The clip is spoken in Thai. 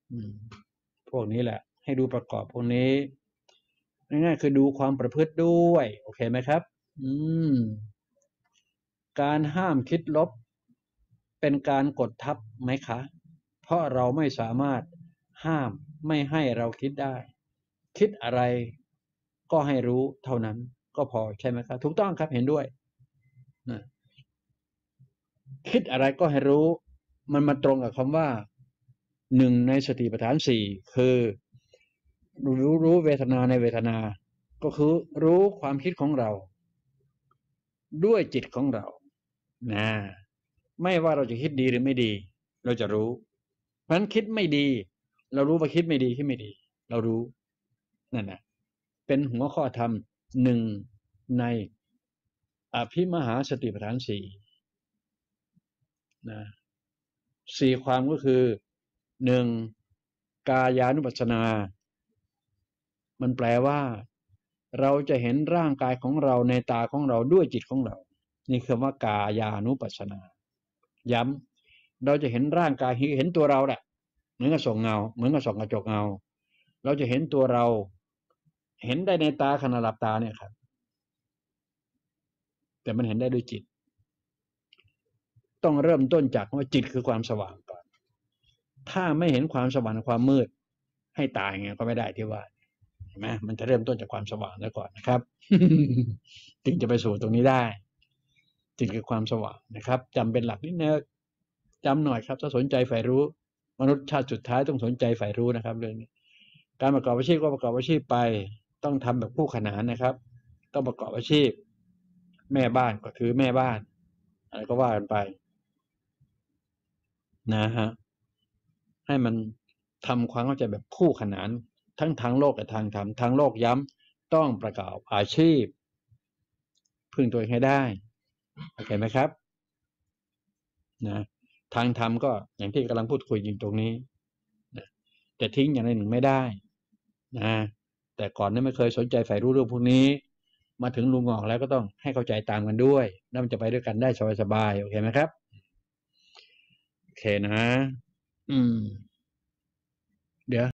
อืมพวกนี้แหละให้ดูประกอบพวกนี้ง่ายๆคือดูความประพฤติด้วยโอเคไหมครับอืมการห้ามคิดลบเป็นการกดทับไหมคะเพราะเราไม่สามารถห้ามไม่ให้เราคิดได้คิดอะไรก็ให้รู้เท่านั้นก็พอใช่ไหมครับถูกต้องครับเห็นด้วยนะคิดอะไรก็ให้รู้มันมาตรงกับคำว่าหนึ่งในสติปัฏฐานสี่คือรู้เวทนาในเวทนาก็คือรู้ความคิดของเราด้วยจิตของเรานะไม่ว่าเราจะคิดดีหรือไม่ดีเราจะรู้เพราะฉะนั้นคิดไม่ดีเรารู้ว่าคิดไม่ดีคิดไม่ดีเรารู้นั่นนะเป็นหัวข้อธรรมหนึ่งในอภิมหาสติปัฏฐานสี่นะสี่ความก็คือหนึ่งกายานุปัสสนามันแปลว่าเราจะเห็นร่างกายของเราในตาของเราด้วยจิตของเรานี่คือว่ากายานุปัสสนาย้ำเราจะเห็นร่างกายเห็นตัวเราแหละเหมือนกับส่องเงาเหมือนกับส่องกระจกเงาเราจะเห็นตัวเราเห็นได้ในตาขณะหลับตาเนี่ยครับแต่มันเห็นได้ด้วยจิตต้องเริ่มต้นจากว่าจิตคือความสว่างก่อนถ้าไม่เห็นความสว่างความมืดให้ตายไงก็ไม่ได้ที่ว่าเห็นไหมมันจะเริ่มต้นจากความสว่างแล้วก่อนนะครับจึงจะไปสู่ตรงนี้ได้จิตคือความสว่างนะครับจำเป็นหลักนิดนึงจำหน่อยครับถ้าสนใจใฝ่รู้มนุษย์ชาติสุดท้ายต้องสนใจใฝ่รู้นะครับเรื่องนี้การประกอบอาชีพก็ประกอบอาชีพไปต้องทำแบบคู่ขนานนะครับต้องประกอบอาชีพแม่บ้านก็คือแม่บ้านอะไรก็ว่ากันไปนะฮะให้มันทำความเข้าใจแบบคู่ขนานทั้งทางโลกกับทางธรรมทางโลกย้ำต้องประกอบอาชีพพึ่งตัวเองให้ได้โอเคไหมครับนะทางธรรมก็อย่างที่กำลังพูดคุยอยู่ตรงนี้นะแต่ทิ้งอย่างใดหนึ่งไม่ได้นะแต่ก่อนนั้นไม่เคยสนใจใฝ่รู้เรื่องพวกนี้มาถึงลุงงอกแล้วก็ต้องให้เข้าใจตามกันด้วยแล้วมันจะไปด้วยกันได้สบายๆโอเคไหมครับโอเคนะอืมเดี๋ยว